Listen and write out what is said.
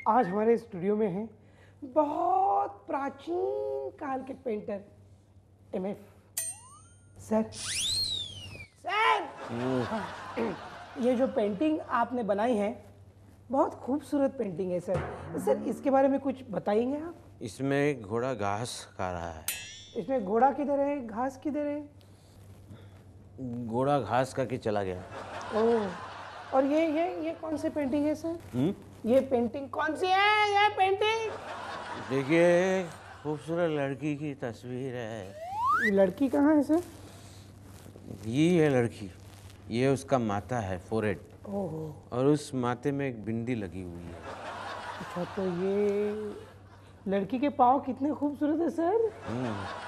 आज हमारे स्टूडियो में हैं बहुत प्राचीन काल के पेंटर एमएफ सर। हाँ, ये जो पेंटिंग आपने बनाई है बहुत खूबसूरत पेंटिंग है सर। सर इसके बारे में कुछ बताएंगे आप? इसमें घोड़ा घास खा रहा है। इसमें घोड़ा किधर है, घास किधर है? घोड़ा घास खा के चला गया। ओह, और ये कौन सी पेंटिंग है सर? ये पेंटिंग कौन सी है? ये पेंटिंग देखिए, खूबसूरत लड़की की तस्वीर है। लड़की कहाँ है सर? ये है लड़की, ये उसका माथा है, फोरहेड। ओहो, और उस माथे में एक बिंदी लगी हुई है। अच्छा तो ये लड़की के पाँव कितने खूबसूरत है सर।